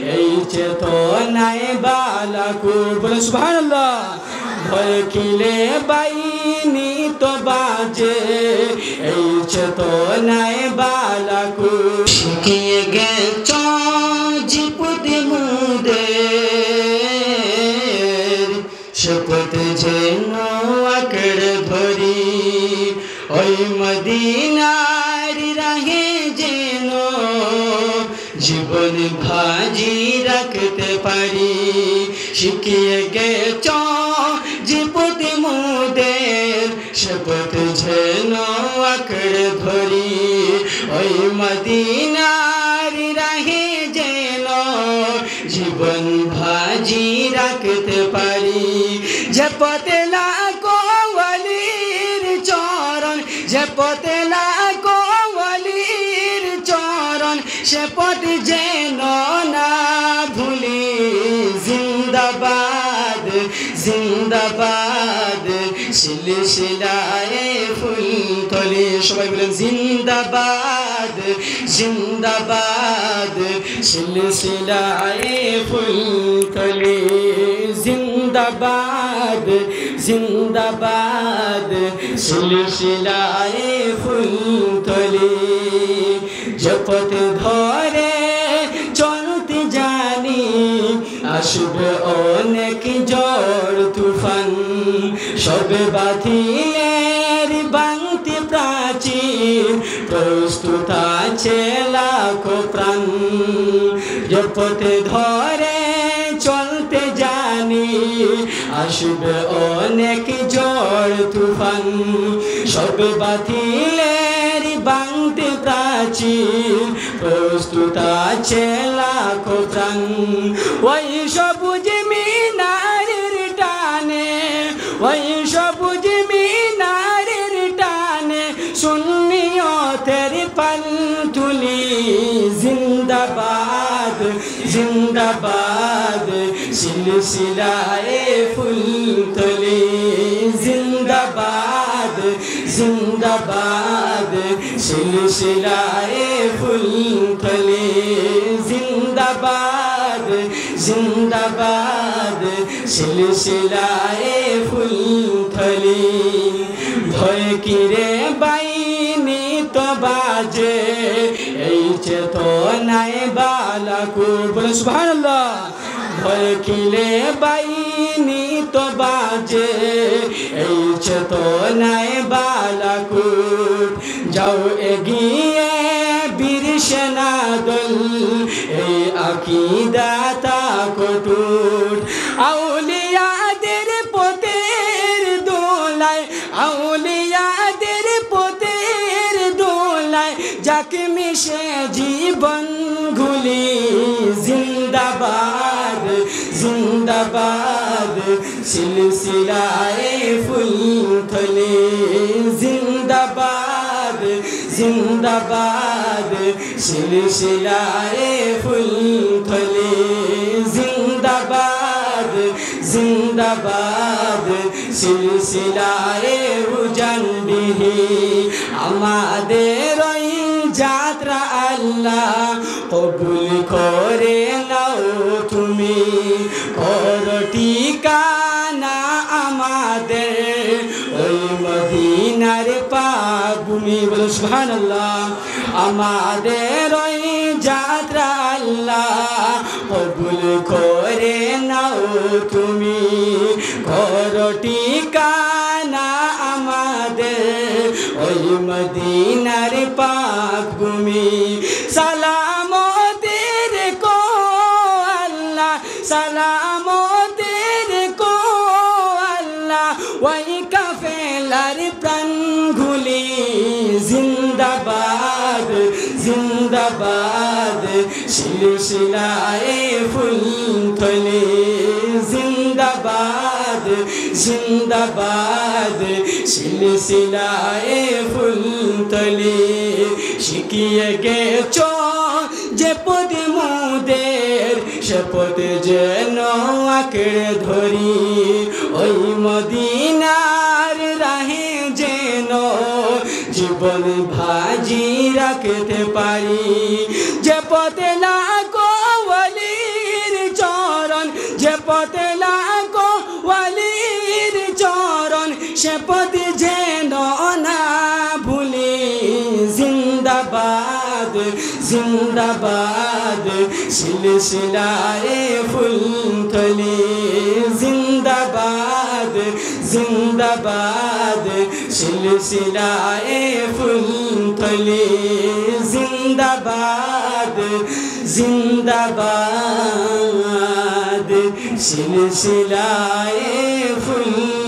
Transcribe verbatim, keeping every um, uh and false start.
এই চেতনায় বালাকুট বলে সুবহানাল্লাহ ভয় কিলে বাইনি তো বাজে এই চেতনায় বালাকুট শিখিয়ে গেছ জিপুতি মুদের শপথ যেন আঁকড়ে ধরি ওই মদিনার রাহে যেন জীবন ভাজি রাখতে পারি শিখিয়ে গেছ জিপুতি মুদের শপথ যেন আঁকড়ে ধরি ওই মদিনার রাহে যেন জীবন ভাজি রাখতে পারি যে পথে লাখো ওয়ালির চরণ যে পথে লাখো ওয়ালির চরণ সে পথ যেন না ভুলি জিন্দাবাদ জিন্দাবাদ সিলসিলায়ে ফুলতলি সবাই বলেন জিন্দাবাদ জিন্দাবাদ সিলসিলায়ে ফুলতলি জিন্দাবাদ জিন্দাবাদ সিলসিলায়ে ফুলতলি জপত ধরে চলতে জানি আসবে অনেক ঝড় তুফান সবে বাতিলের ভাঙতে প্রাচীর প্রস্তুত আছে লাখো প্রাণ জপতে ধরে চলতে জানি আসবে অনেক ঝড় তুফান সবে বাতিলের ভাঙতে প্রাচীর প্রস্তুত আছে লাখো প্রাণ ওই সবুজ মিনারের টানে ওই সবুজ মিনারের টানে সুন্নিয়তের পালতুলি জিন্দাবাদ জিন্দাবাদ সিলসিলায়ে ফুলতলি জিন্দাবাদ জিন্দাবাদ সিলসিলায়ে ফুলতলি জিন্দাবাদ জিন্দাবাদ সিলসিলায়ে ফুলতলি ভয় কিরে বাইনি তো বাজে এই চেতনায় বালাকুট বলে সুবহানাল্লাহ ভয় কিলে বাইনি তো বাজে এই চেতনায় বালাকুট যাও এগিয়ে বীর সেনা দল এই আকীদা তাকটুট আউলিয়াদের পথের দোলায় আউলিয়াদের পথের দোলায় যাকে মিশে জীবন গুলি জিন্দাবাদ জিন্দাবাদ সিলসিলায়ে ফুলতলি জিন্দাবাদ জিন্দাবাদ সিলসিলায়ে ফুলতলি জিন্দাবাদ জিন্দাবাদ সিলসিলায়ে উজানবিহি আমাদের ওই যাত্রা আল্লাহ কবুল করে নাও তুমি করো ঠিকানা আমাদের ওই মদিনার পাক ভূমি বলো সুবহানাল্লাহ আমাদের ওই যাত্রা আল্লাহ কবুল করে নাও তুমি করো ঠিকানা আমাদের ওই মদিনার পাক ভূমি সালামতের কো আল্লাহ সালামতের কো আল্লাহ ওই কাফেলার প্রাণগুলি জিন্দাবাদ জিন্দাবাদ সিলসিলায়ে ফুলতলি জিন্দাবাদ জিন্দাবাদ সিলসিলায়ে ফুলতলি শিখিয়ে গেছো যে পদে মোদের সে পদে যেন আঁকড়ে ধরি ওই মদিনার রাহে যেন জীবন ভাজি রাখতে পারি যে পথে লাখো ওয়ালি পথ লাগো ওয়ালির চরণ সে পথ যেন না ভুলি জিন্দাবাদ জিন্দাবাদ সিলসিলায়ে ফুলতলি জিন্দাবাদ জিন্দাবাদ সিলসিলায়ে ফুলতলি জিন্দাবাদ জিন্দাবাদ সিলসিলায়ে ফুল